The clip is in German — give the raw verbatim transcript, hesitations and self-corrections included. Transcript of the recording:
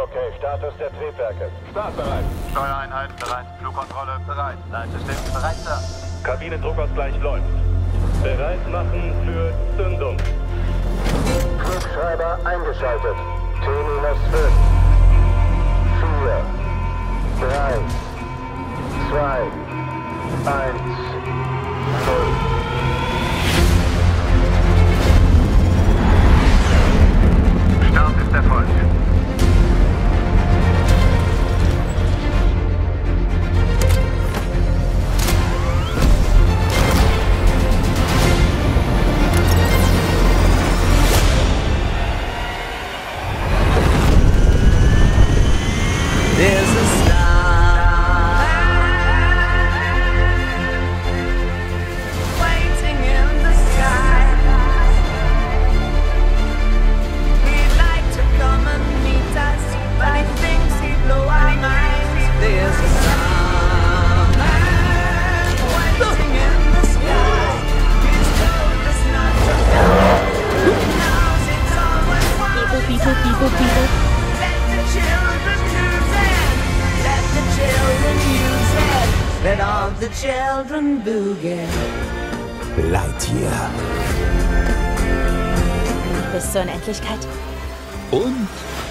Okay, Status der Triebwerke. Startbereit. Steuereinheiten bereit. Flugkontrolle bereit. Leitsystem bereit, Sir. Kabinendruckausgleich läuft. Bereit machen für Zündung. Flugschreiber eingeschaltet. T minus fünf. vier. drei. zwei. eins. null. Start ist erfolgt. There's a star waiting in the sky. He'd like to come and meet us, but he thinks he'd blow our minds. There's a star waiting in the sky. He's told us not to go. Now it's always one. People, people, people, people. Let the children use it. Let the children use it. Let all the children boogie. Lightyear. Bis zur Unendlichkeit. Und